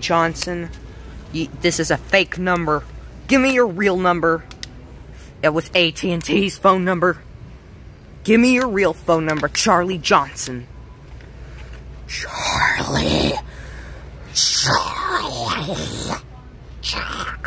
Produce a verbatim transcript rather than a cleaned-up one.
Johnson. You, this is a fake number. Give me your real number. It was A T and T's phone number. Give me your real phone number, Charlie Johnson. Charlie. Charlie. Charlie.